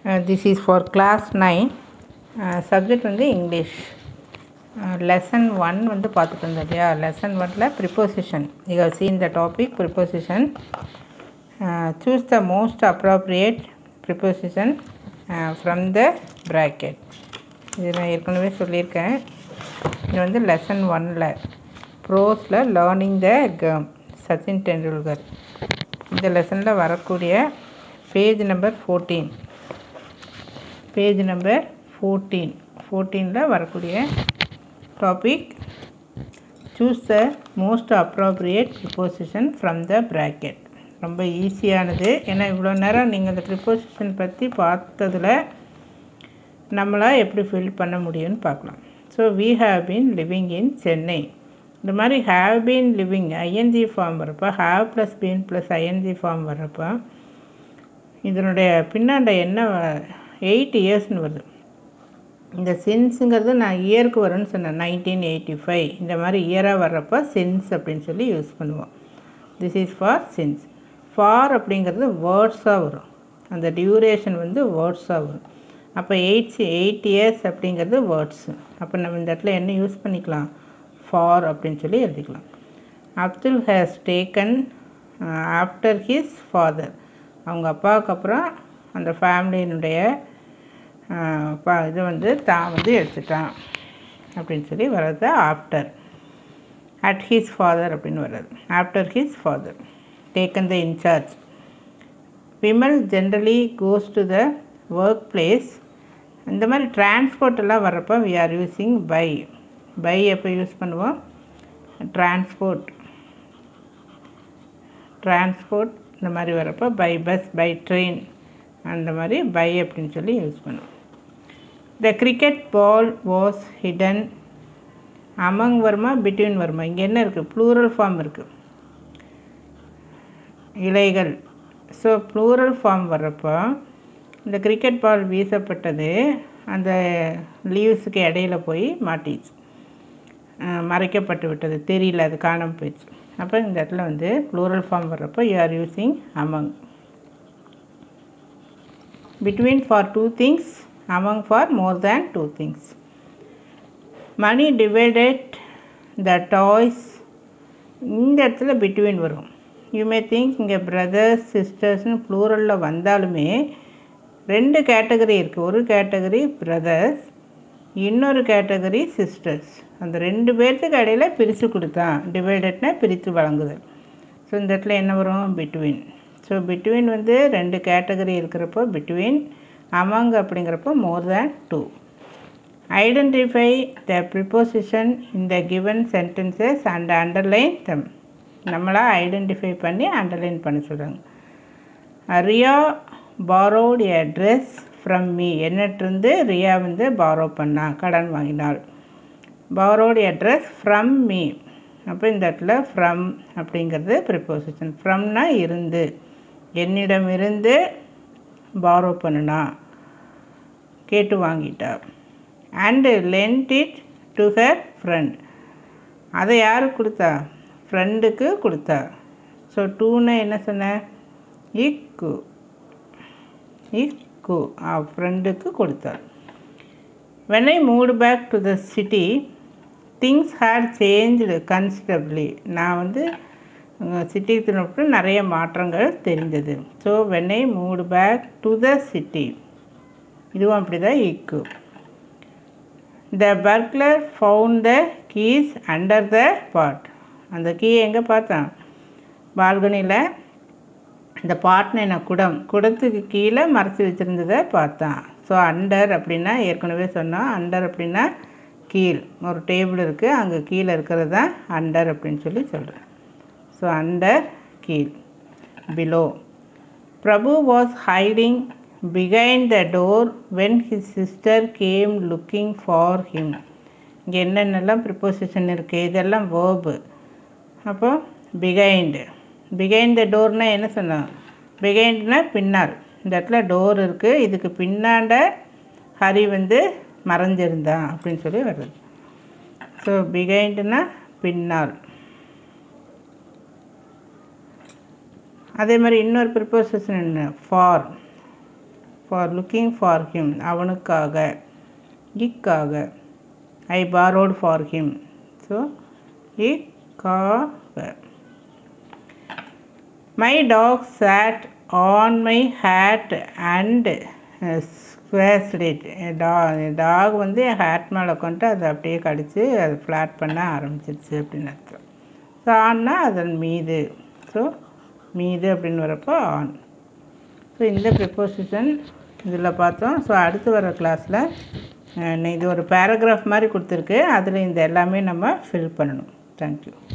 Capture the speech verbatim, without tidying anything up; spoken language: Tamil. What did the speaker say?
Uh, this is for class nine. Uh, subject வந்து English. Uh, lesson one வந்து பார்த்துட்டு இருந்தோம் இல்லையா. lesson ஒன்ல preposition. You have seen the topic preposition. Uh, choose the most appropriate preposition uh, from the bracket. இது நான் ஏற்கனவே சொல்லியிருக்கேன். இது வந்து lesson ஒன்ல ப்ரோஸில் learning the game Sachin Tendulkar. இந்த லெசனில் வரக்கூடிய page number fourteen page number fourteen ஃபோர்டீனில் வரக்கூடிய topic choose the most appropriate preposition from the bracket. ரொம்ப ஈஸியானது. ஏன்னா இவ்வளோ நேரம் நீங்கள் அந்த ப்ரிப்போசிஷன் பற்றி பார்த்ததில் நம்மளால் எப்படி ஃபில் பண்ண முடியும்னு பார்க்கலாம். So we have been living in Chennai. இந்த மாதிரி have been living ING form வரப்போ have plus been plus ING form வரப்போ இதனுடைய பின்னாண்ட என்ன எயிட் இயர்ஸ்னு வருது. இந்த சின்ஸுங்கிறது நான் இயருக்கு வரும்னு சொன்னேன். நைன்டீன் எயிட்டி ஃபைவ் இந்த மாதிரி இயராக வர்றப்போ சின்ஸ் அப்படின்னு சொல்லி யூஸ் பண்ணுவோம். This is for since. For அப்படிங்கிறது வேர்ட்ஸாக வரும். அந்த டியூரேஷன் வந்து வேர்ட்ஸாக வரும். அப்போ எயிட் எயிட் இயர்ஸ் அப்படிங்கிறது வேர்ட்ஸு. அப்போ நம்ம இந்த இடத்துல என்ன யூஸ் பண்ணிக்கலாம்? ஃபார் அப்படின்னு சொல்லி எழுதிக்கலாம். Abdul has taken after his father. அவங்க அப்பாவுக்கு அப்புறம் அந்த ஃபேமிலியினுடைய பா இது வந்து தான் வந்து எடுத்துட்டான் அப்படின்னு சொல்லி வர்றது ஆஃப்டர். அட் ஹிஸ் ஃபாதர் அப்படின்னு வர்றது after his father. Taken the incharge. Vimal generally goes to the work place. இந்த மாதிரி டிரான்ஸ்போர்ட் எல்லாம் வர்றப்போ we are using by. By எப்போ யூஸ் பண்ணுவோம்? டிரான்ஸ்போர்ட் டிரான்ஸ்போர்ட் இந்த மாதிரி வரப்போ பை பஸ், பை ட்ரெயின் அந்த மாதிரி பை அப்படின்னு சொல்லி யூஸ் பண்ணுவோம். The cricket ball was hidden. Among வருமா பிட்வீன் வருமா? இங்கே என்ன இருக்குது? ப்ளூரல் ஃபார்ம் இருக்குது. இலைகள். ஸோ ப்ளூரல் ஃபார்ம் வர்றப்போ இந்த கிரிக்கெட் பால் வீசப்பட்டது அந்த லீவ்ஸுக்கு இடையில போய் மாட்டிச்சு, மறைக்கப்பட்டு விட்டது, தெரியல, அது காணாமல் போயிடுச்சு. அப்போ இந்த இடத்துல வந்து ப்ளூரல் ஃபார்ம் வர்றப்போ you are using among. Between for two things, among for more than two things. Money divided the toys. இந்த இடத்துல பிட்வீன் வரும். யூ மே திங்க் இங்கே பிரதர்ஸ் சிஸ்டர்ஸ்னு ப்ளூரலில் வந்தாலுமே ரெண்டு கேட்டகரி இருக்குது. ஒரு கேட்டகரி பிரதர்ஸ், இன்னொரு கேட்டகரி சிஸ்டர்ஸ். அந்த ரெண்டு பேர்த்துக்கு இடையில் பிரித்து கொடுத்தான். டிவைடட்னா பிரித்து வழங்குதல். ஸோ இந்த இடத்துல என்ன வரும்? பிட்வீன். ஸோ பிட்வீன் வந்து ரெண்டு கேட்டகரி இருக்கிறப்போ பிட்வீன். அமங் அப்படிங்கிறப்போ more than two. Identify the preposition in the given sentences and underline them. நம்மளாக ஐடென்டிஃபை பண்ணி அண்டர்லைன் பண்ண சொல்கிறாங்க. Riya borrowed a dress from me. என்னட்டிருந்து Riya வந்து பாரோ பண்ணா, கடன் வாங்கினாள். borrowed a dress from me. அப்போ இந்த இடத்துல ஃப்ரம் அப்படிங்கிறது ப்ரிப்போசிஷன். ஃப்ரம்னா இருந்து, என்னிடம் இருந்து பாரோ பண்ணுனா, கேட்டு வாங்கிட்டா. And lent it to her friend. அதை யாருக்கு கொடுத்தா? ஃப்ரெண்டுக்கு கொடுத்தா. ஸோ டூன்னு என்ன சொன்ன? இக்கு இக்கு ஃப்ரெண்டுக்கு கொடுத்தார். when I moved back to the city things had changed considerably. நான் வந்து சிட்டி திரும்ப நிறைய மாற்றங்கள் தெரிந்தது. So when I moved back to the city, இதுவும் அப்படி தான் இக்கு. the burglar found the keys under the pot. அந்த கீ எங்கே பார்த்தான்? பால்கனியில் இந்த பாட்னை நான் குடம் குடத்துக்கு கீழே மறைச்சி வச்சுருந்ததை பார்த்தான். ஸோ அண்டர் அப்படின்னா ஏற்கனவே சொன்னோம். அண்டர் அப்படின்னா கீழ். ஒரு டேபிள் இருக்குது, அங்கே கீழே இருக்கிறது தான் அண்டர் அப்படின்னு சொல்லி சொல்கிறேன். ஸோ அண்டர் கீழ், below. Prabhu was hiding behind the door when his sister came looking for him. இங்கே என்னென்னலாம் ப்ரிப்போசிஷன் இருக்குது? இதெல்லாம் வேர்பு. அப்போ பிஹைண்டு. பிஹைண்ட் த டோர்னால் என்ன சொன்னோம்? பிஹைண்ட்னா பின்னால். இந்த இடத்துல டோர் இருக்குது, இதுக்கு பின்னாண்ட ஹரி வந்து மறைஞ்சிருந்தான் அப்படின்னு சொல்லி வருது. ஸோ பிஹைண்டுனா பின்னால். அதே மாதிரி இன்னொரு ப்ரிப்போசிஷன் என்ன? For. For looking for him அவனுக்காக, இக்காக. I borrowed for him, so இக்காக. My dog sat on my hat and squashed it. டா டாக் வந்து என் ஹேட் மேலே உட்காந்துட்டு அதை அப்படியே கடித்து அதை ஃப்ளாட் பண்ண ஆரம்பிச்சிருச்சு அப்படின்னு அர்த்தம். ஸோ ஆன்னா அதன் மீது, ஸோ மீது அப்படின்னு வரப்போ ஆன். ஸோ இந்த ப்ரிப்போசிஷன் இதில் பார்த்தோம். ஸோ அடுத்து வர கிளாஸில் இது ஒரு பேராகிராஃப் மாதிரி கொடுத்துருக்கு, அதில் இந்த எல்லாமே நம்ம ஃபில் பண்ணணும். தேங்க்யூ.